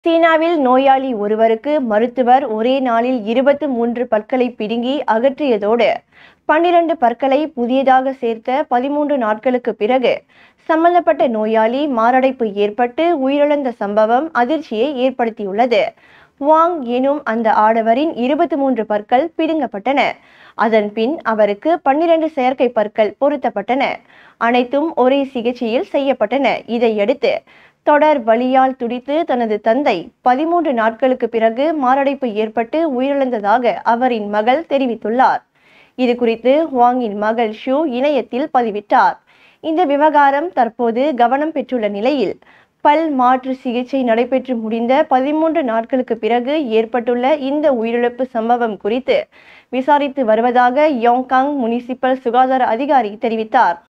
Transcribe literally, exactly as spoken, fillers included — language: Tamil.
சீனாவில் நோயாளி ஒருவருக்கு மருத்துவர் ஒரே நாளில் இருபத்து மூன்று பற்களை பிடுங்கி அகற்றியதோடு பன்னிரண்டு பற்களை புதியதாக சேர்த்த பதிமூன்று நாட்களுக்கு பிறகு சம்பந்தப்பட்ட நோயாளி மாரடைப்பு ஏற்பட்டு உயிரிழந்த சம்பவம் அதிர்ச்சியை ஏற்படுத்தியுள்ளது. வாங் எனும் அந்த ஆடவரின் இருபத்தி மூன்று பற்கள் பிடுங்கப்பட்டன. அதன் பின் அவருக்கு பன்னிரண்டு செயற்கை பற்கள் பொருத்தப்பட்டன. அனைத்தும் ஒரே சிகிச்சையில் செய்யப்பட்டன. இதையடுத்து தொடர் வலியால் துடித்து தனது தந்தை பதிமூன்று நாட்களுக்கு பிறகு மாரடைப்பு ஏற்பட்டு உயிரிழந்ததாக அவரின் மகள் தெரிவித்துள்ளார். இது குறித்து வாங்கின் மகள் ஷூ இணையத்தில் பதிவிட்டார். இந்த விவகாரம் தற்போது கவனம் பெற்றுள்ள நிலையில் பல் மாற்று சிகிச்சை நடைபெற்று முடிந்த பதிமூன்று நாட்களுக்கு பிறகு ஏற்பட்டுள்ள இந்த உயிரிழப்பு சம்பவம் குறித்து விசாரித்து வருவதாக யாங்காங் முனிசிபல் சுகாதார அதிகாரி தெரிவித்தார்.